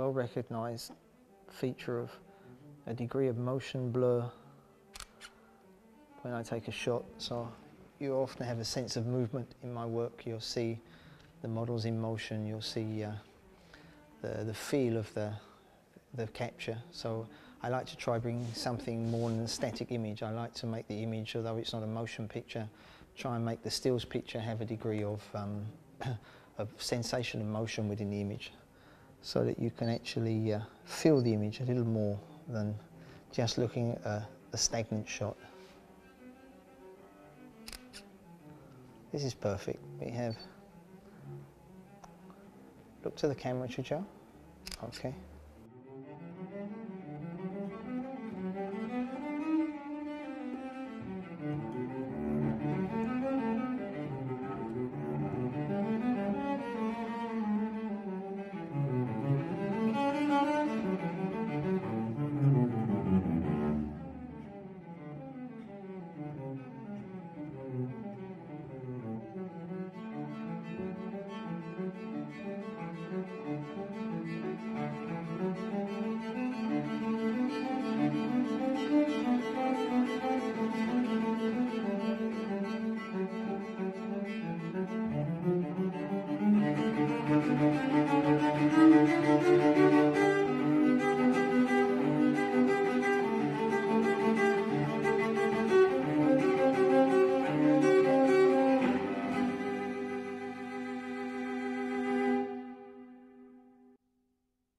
well recognised feature of a degree of motion blur when I take a shot. So you often have a sense of movement in my work. You'll see the models in motion, you'll see the feel of the capture. So I like to try bringing something more than a static image. I like to make the image, although it's not a motion picture, try and make the stills picture have a degree of sensation and motion within the image, so that you can actually feel the image a little more than just looking at a stagnant shot. This is perfect. We have, look to the camera, Joe. Okay.